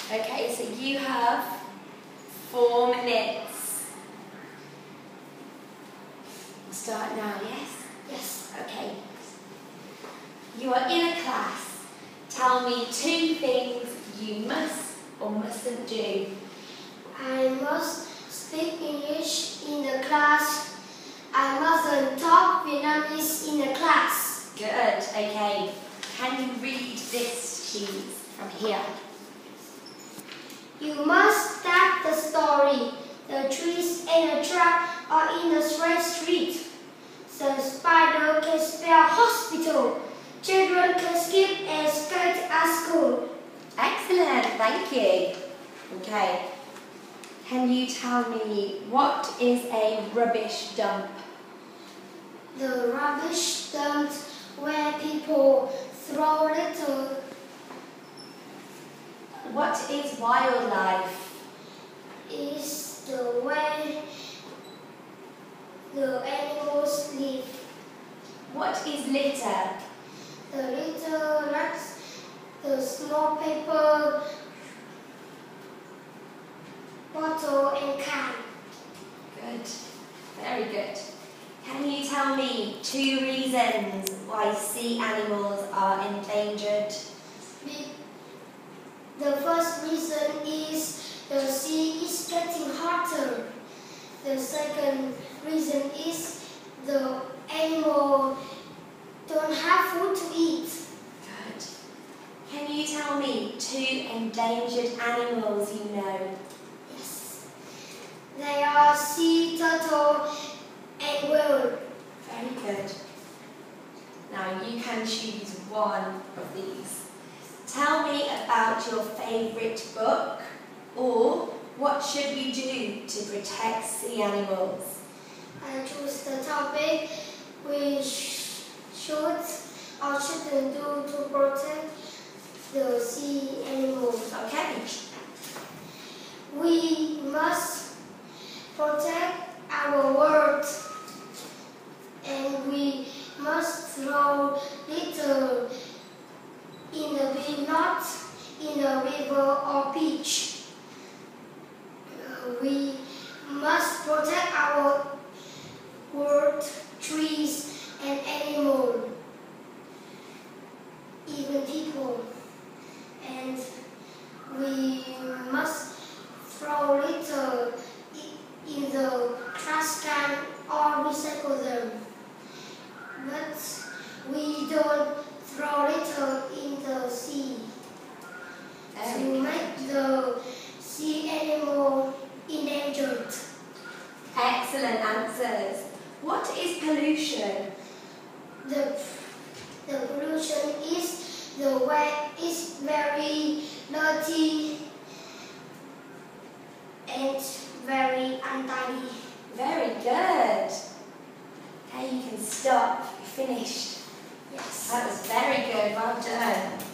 Okay, so you have 4 minutes. We'll start now, yes? Yes. Okay. You are in a class. Tell me 2 things you must or mustn't do. I must speak English in the class. I mustn't talk Vietnamese in the class. Good, okay. Can you read this, please, from here? You must start the story. The trees and the truck are in the straight street. The spider can spell hospital. Children can skip and skate at school. Excellent, thank you. Okay. Can you tell me what is a rubbish dump? The rubbish dump where people throw litter. What is wildlife? Is the way the animals live. What is litter? The litter rats, the small paper, bottle and can. Good, very good. Can you tell me 2 reasons why sea animals are endangered? The first reason is the sea is getting hotter. The second reason is the animal don't have food to eat. Good. Can you tell me 2 endangered animals you know? Yes. They are sea turtle and whale. Very good. Now you can choose one of these. Tell me about your favourite book, or what should we do to protect sea animals? I choose the topic we should or shouldn't do to protect the sea animals. Okay. We must protect our world, and we must throw litter in the bin, not in the river or beach. We must protect our world, trees and animals, even people. And we must throw litter in the trash can or recycle them. But we don't throw litter in the sea to make the sea animal endangered. Excellent answers. What is pollution? The pollution is the way is very dirty and very untidy. Very good. Okay, you can stop. You're finished. Yes. That was very good. Well done.